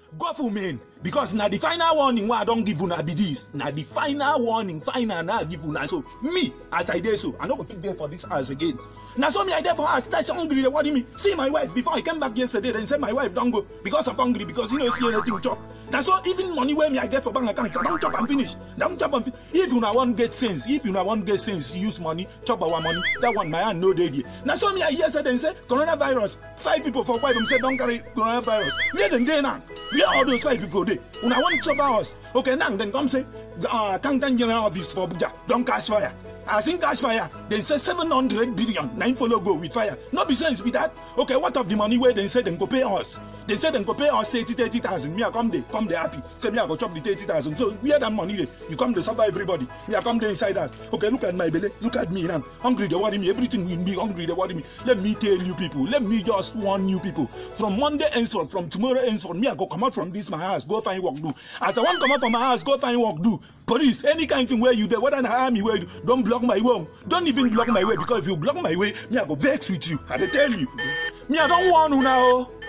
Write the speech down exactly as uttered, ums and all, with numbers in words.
government, because now the final warning why I don't give una be this. Now the final warning, final now give una. So me, as I did so, I don't go fit there for this house again. Now so me I there for house, that's hungry. What do you mean? See my wife before I came back yesterday, then said my wife don't go because of hungry, because you don't see anything chop. Now so even money where me I get for bank account, so don't chop and finish. Don't chop and finish. If you now want get sense, if you now want get sense, use money, chop our money. That one my hand no day. Now so me I yesterday say coronavirus. Five people for five them say don't carry coronavirus. Where them there now? Where all those five people there? When I want to chop hours, okay now then come say uh Kantan General Office for Buja, don't catch fire. I think catch fire. They say seven hundred billion. Nine follow go with fire. Not be sense with that. Okay, what of the money where they say they go pay us? They say they go pay us thirty thirty thousand. Me I come there, come there happy. Say me I go chop the thirty thousand. So where that money there? You come to serve everybody. Me I come there inside us. Okay, look at my belly. Look at me now. Hungry they worry me. Everything will be hungry they worry me. Let me tell you people. Let me just warn you people. From Monday henceforth, from tomorrow henceforth, me I go come out from this my house. Go find work do. As I want to come out from my house, go find work do. Police, any kind of thing where you there, whether in army where you don't block my way. Don't even block my way, because if you block my way, me I go vex with you. I tell you. Me I don't want you now.